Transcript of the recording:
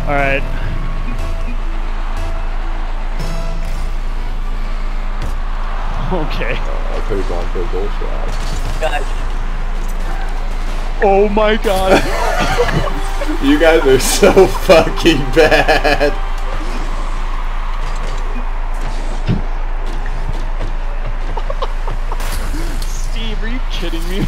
Alright. Okay. I could have gone for a goal shot. Guys, Oh my god. You guys are so fucking bad. Steve, are you kidding me?